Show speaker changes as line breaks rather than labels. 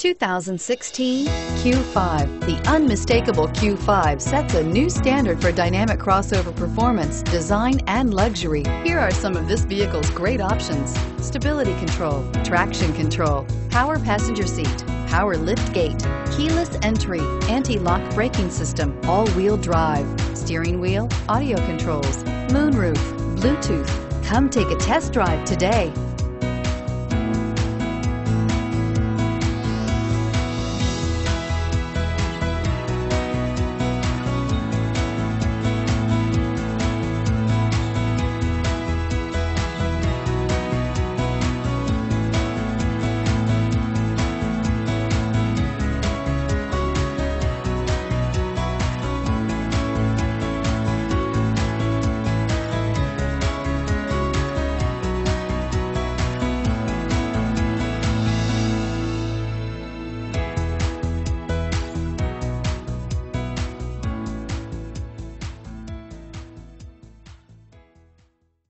2016 Q5. The unmistakable Q5 sets a new standard for dynamic crossover performance, design, and luxury. Here are some of this vehicle's great options: stability control, traction control, power passenger seat, power lift gate, keyless entry, anti-lock braking system, all-wheel drive, steering wheel audio controls, moonroof, Bluetooth. Come take a test drive today.